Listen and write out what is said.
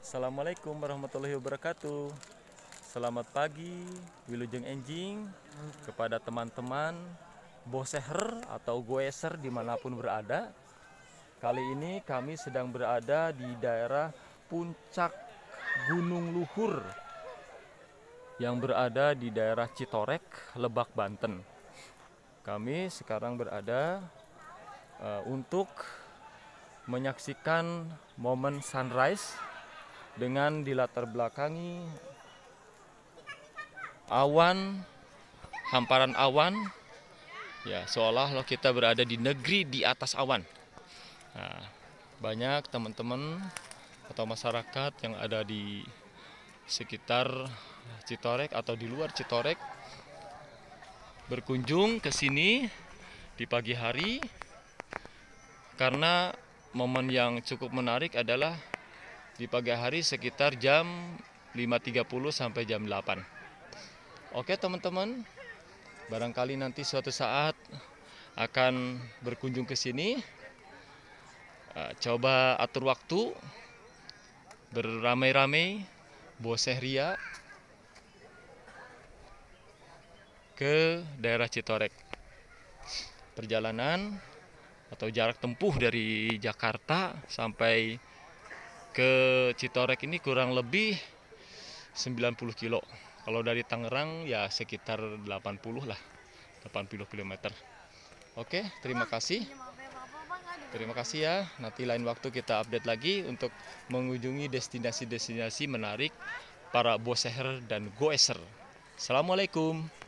Assalamualaikum warahmatullahi wabarakatuh. Selamat pagi, Wilujeng Enjing, kepada teman-teman boseher atau goeser dimanapun berada. Kali ini kami sedang berada di daerah puncak Gunung Luhur yang berada di daerah Citorek, Lebak, Banten. Kami sekarang berada untuk menyaksikan momen sunrise dengan dilatar belakangi awan, hamparan awan, ya seolah kita berada di negeri di atas awan. Nah, banyak teman-teman atau masyarakat yang ada di sekitar Citorek atau di luar Citorek berkunjung ke sini di pagi hari karena momen yang cukup menarik adalah di pagi hari sekitar jam 5.30 sampai jam 8. Oke teman-teman, barangkali nanti suatu saat akan berkunjung ke sini. Coba atur waktu, beramai-ramai, bosehria ke daerah Citorek. Perjalanan atau jarak tempuh dari Jakarta sampai ke Citorek ini kurang lebih 90 kilo. Kalau dari Tangerang ya sekitar 80 lah, 80 km. Oke, terima kasih. Terima kasih ya. Nanti lain waktu kita update lagi untuk mengunjungi destinasi-destinasi menarik para boseher dan goeser. Assalamualaikum.